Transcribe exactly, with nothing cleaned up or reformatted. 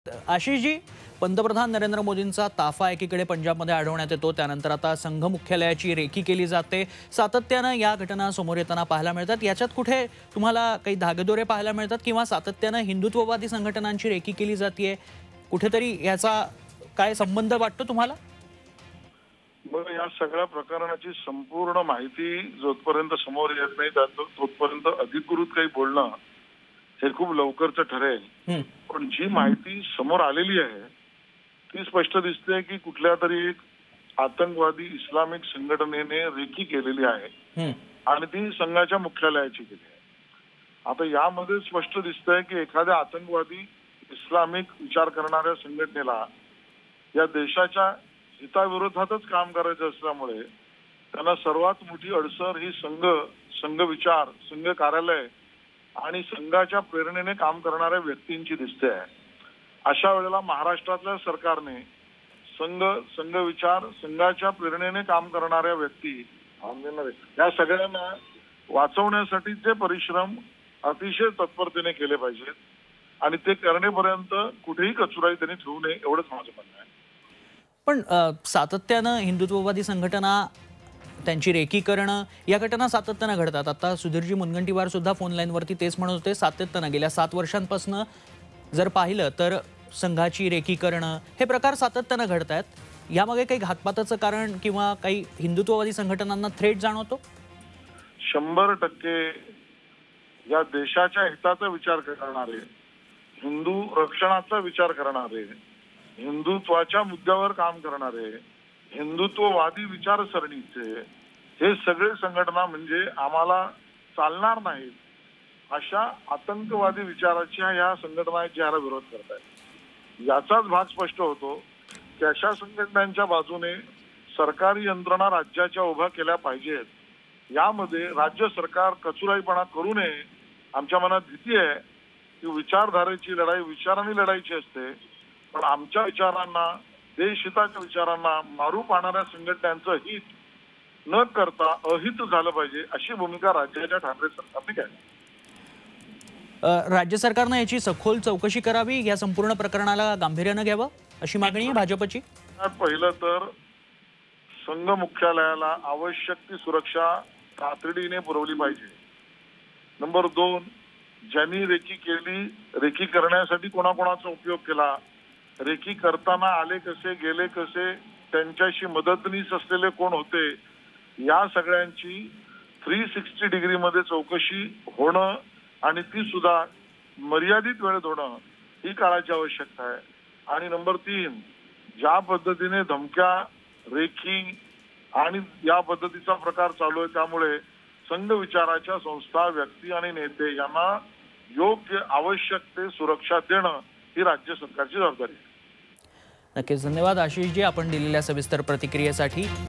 आशिषजी, पंतप्रधान नरेंद्र मोदींचा ताफा एकीकडे पंजाबमध्ये आढळण्यात येतो, त्यानंतर आता संघ मुख्यालयाची रेकी केली जाते। सातत्याने या घटना समोर येताना पाहायला मिळतात। याच्यात कुठे तुम्हाला काही धागेदोरे पाहायला मिळतात किंवा सातत्याने हिंदुत्ववादी संघटनांची रेकी केली जाते? कुठेतरी याचा काय संबंध वाटतो तुम्हाला? बघा, या सगळ्या प्रकरणाची संपूर्ण माहिती जोपर्यंत समोर येत नाही तोपर्यंत अधिकृत काही बोलणं हे खूप लवकरच ठरेल। पण जी माहिती समोर आलेली आहे ती स्पष्ट दिसते की कुठल्या तरी एक आतंकवादी इस्लामिक संघटनेने रेकी केलेली आहे आणि ती संघाच्या मुख्यालयाची केली आहे। आता यामध्ये स्पष्ट दिसतंय की एखाद्या आतंकवादी इस्लामिक विचार करणाऱ्या संघटनेला या देशाच्या हिताविरोधातच काम करायचं असल्यामुळे त्यांना सर्वात मोठी अडसर ही संघ संघ विचार संघ कार्यालय आणि संघाच्या प्रेरणेने काम करणाऱ्या व्यक्तींची दिसते आहे। अशा वेळेला महाराष्ट्रातल्या सरकारने संघ संघ विचार संघाच्या प्रेरणेने काम करणाऱ्या व्यक्ती या सगळ्यांना वाचवण्यासाठीचे परिश्रम अतिशय तत्परतेने केले पाहिजेत आणि ते करण्यापर्यंत कुठेही कचुराई त्यांनी ठेवू नये एवढंच माझं म्हणणं आहे। पण सातत्याने हिंदुत्ववादी संघटना त्यांची रेकी करणं या घटना सातत्याने घडतात। आता सुधीरजी मुनगंटीवार सुद्धा फोन लाईन वरती तेच म्हणत होते, सातत्याने गेल्या सात वर्षांपासून जर पाहिलं तर संघाची रेकी करणं हे प्रकार सातत्याने घडतात। यामागे काही घातपाताचं कारण किंवा काही हिंदुत्ववादी संघटनांना थ्रेट जाणवतो? शंभर टक्के या देशाच्या हिताचा विचार करणारे, हिंदू रक्षणाचा विचार करणारे, हिंदुत्वाच्या मुद्द्यावर काम करणारे, हिंदुत्ववादी विचारसरणीचे हे सगळे संघटना म्हणजे आम्हाला चालणार नाहीत अशा आतंकवादी विचाराच्या या संघटना ज्याला विरोध करतात याचाच भाग स्पष्ट होतो की अशा संघटनांच्या बाजूने सरकारी यंत्रणा राज्याच्या उभा केल्या पाहिजेत। यामध्ये राज्य सरकार कचुराईपणा करू नये। आमच्या मनात भीती आहे की विचारधारेची लढाई विचारांनी लढायची असते, पण आमच्या विचारांना देशहिताच्या विचारांना मारू पाहणाऱ्या संघटनांचं हित न करता अहित झालं पाहिजे अशी भूमिका राज्याच्या ठाकरे सरकारने घ्यावी। राज्य सरकारने याची सखोल चौकशी करावी, या संपूर्ण प्रकरणाला गांभीर्याने घ्यावं अशी मागणी आहे भाजपची। पहिलं तर संघ मुख्यालयाला आवश्यक ती सुरक्षा तातडीने पुरवली पाहिजे। नंबर दोन, ज्यांनी रेकी केली, रेकी करण्यासाठी कोणाकोणाचा उपयोग केला, रेकी करताना आले कसे गेले कसे, त्यांच्याशी मदतनीस असलेले कोण होते, या सगळ्यांची थ्री सिक्स्टी डिग्री मध्ये चौकशी होणं आणि ती सुद्धा मर्यादित वेळेत होणं ही काळाची आवश्यकता आहे। आणि नंबर तीन, ज्या पद्धतीने धमक्या, रेकी आणि या पद्धतीचा प्रकार चालू आहे त्यामुळे संघ विचाराच्या संस्था, व्यक्ती आणि नेते यांना योग्य आवश्यक ते सुरक्षा देणं ही राज्य सरकारची जबाबदारी आहे। नक्कीच धन्यवाद आशिषजी, आपण दिलेल्या सविस्तर प्रतिक्रियेसाठी।